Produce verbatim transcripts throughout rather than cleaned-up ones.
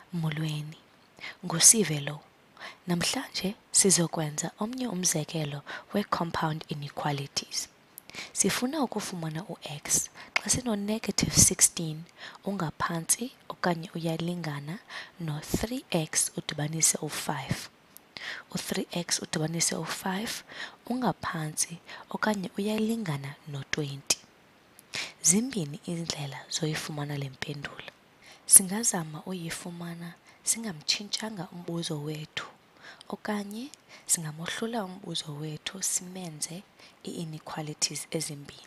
Molweni, nguSive lo. Namhlanje sizokwenza omnye umzekelo we-compound inequalities. Sifuna ukufumana u-x xa sino-negative sixteen ungaphantsi okanye uyalingana no-three x udibanise u-five. u-three x udibanise u-five ungaphantsi okanye uyalingana no-twenty. Zimbini iindlela zoyifumana le mpendulo. Singazama uyifumana singamtshintshanga umbuzo wethu okanye singamohlula umbuzo wethu simenze ii-inequalities ezimbini.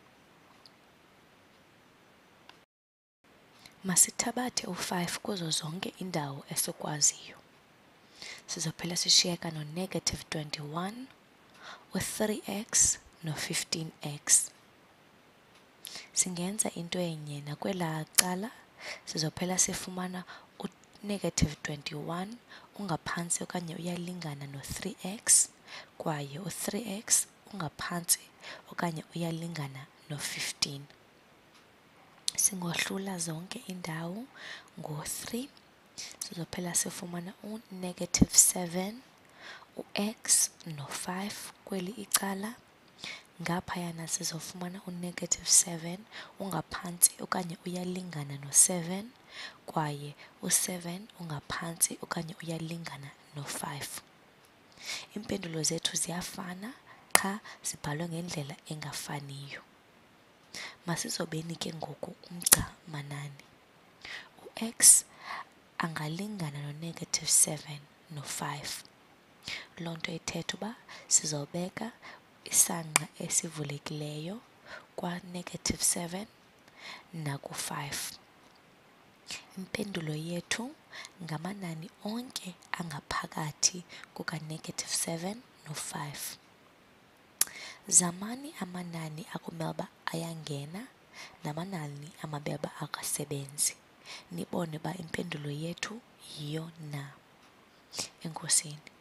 Masithabathe u-five kuzo zonke iindawo esikwaziyo. Sizophela sishiyeka no-negative twenty-one, u-three x no-fifteen x. Singenza into enye nakwelaa cala, sizophela sifumana u-negative twenty-one ungaphantsi okanye uyalingana no-three x kwaye u-three x ungaphantsi okanye uyalingana no-fifteen. Singohlula zonke iindawo ngo-three, sizophela sifumana u-negative seven, u-x no-five kweli icala. Ngaphayana sizofumana u-negative seven ungaphantsi okanye uyalingana no-seven kwaye u-seven ungaphantsi okanye uyalingana no-five. Iimpendulo zethu ziyafana qha zibhalwe ngendlela engafaniyo. Masizobeni ke ngoku umgca manani. U-x angalingana no-negative seven no-five. Loo nto ithetha uba sizobeka isangqa esivulekileyo kwa-negative seven naku-five. Impendulo yethu ngamanani onke angaphakathi kuka-negative seven no-five. Zamani amanani akumele uba ayangena namanani amele uba akasebenzi, nibone uba impendulo yethu yiyo na. Enkosini.